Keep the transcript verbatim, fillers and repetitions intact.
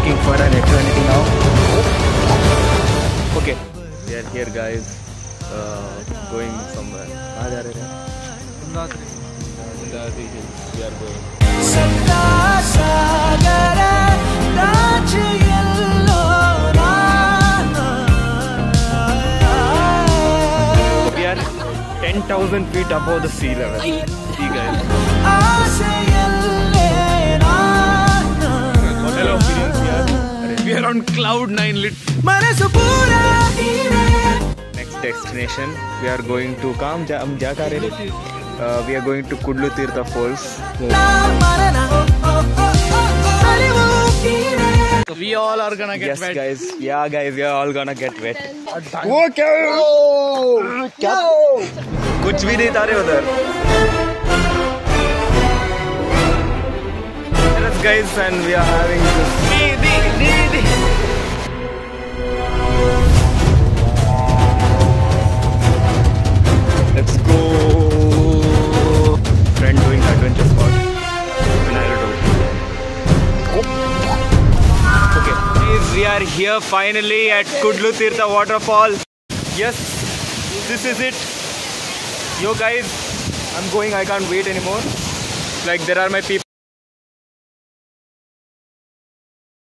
looking for an eternity now. Okay, we are here, guys. Uh, going somewhere. कहाँ जा रहे हैं? Gandhari Hills. We are going. We are ten thousand feet above the sea level. See, guys. Hello, experience here. We are on cloud nine. Lit. Next destination, we are going to Kam. हम जा कहाँ रहे हैं? Uh, we are going to Kudlu Tirtha Falls. We all are gonna get Yes, wet. guys. Yeah, guys, we are all gonna get wet. वो क्या? क्या? कुछ भी नहीं था रे उधर. Yes, guys, and we are having this. Didi, Didi. Let's go. Friend doing adventure spot. Okay, guys, we are here finally at Kudlu Tirtha waterfall. Yes, this is it. Yo guys, I'm going. I can't wait anymore. Like there are my people.